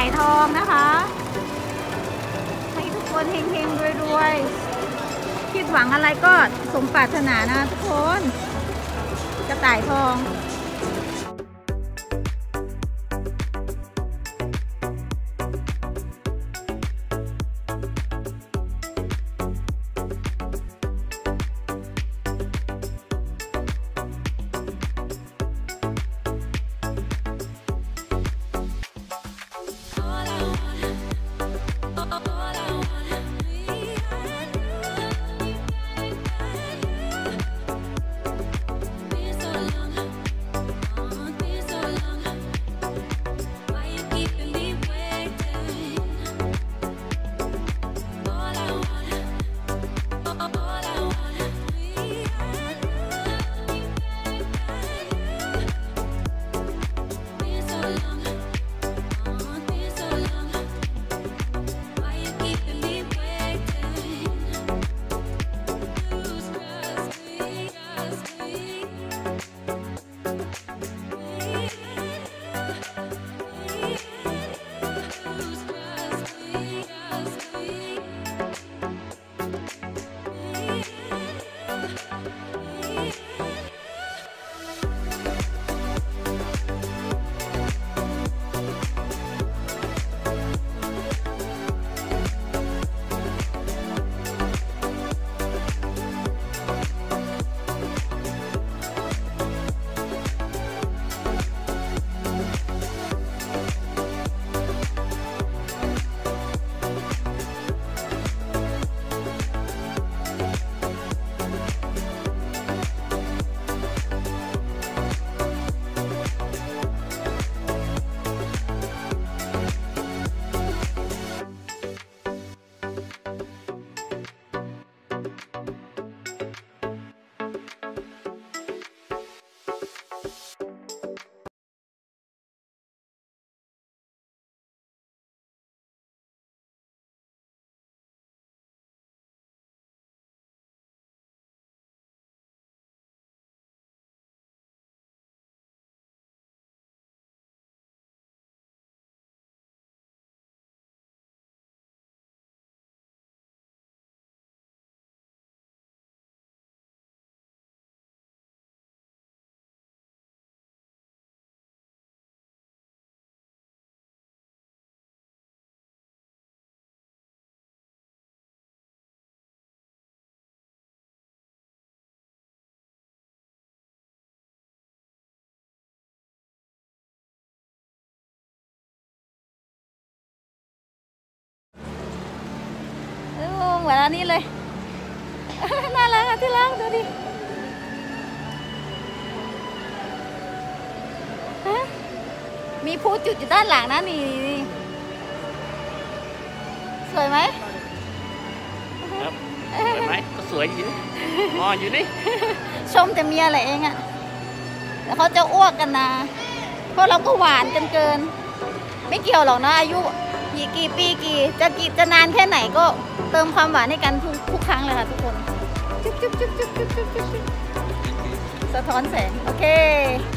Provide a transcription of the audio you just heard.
ายทองนะคะให้ทุกคนเฮงๆรวยๆคิดหวังอะไรก็สมปรารถนานะทุกคนกระต่ายทอง เหมือนอันนี้เลย น่ารักอ่ะที่รักดูดิมีพูจุดอยู่ด้านหลังนะนี่สวยไหมครับสวยไหมก็สวยอยู่อ๋ออยู่นี่ชมแต่เมียอะไรเองอ่ะเดี๋ยวเขาจะอ้วกกันนะเพราะเราก็หวานกันเกินไม่เกี่ยวหรอกนะอายุกี่ปีจะนานแค่ไหนก็เติมความหวานให้กันทุกครั้งเลยค่ะทุกคนจุ๊บสะท้อนแสงโอเค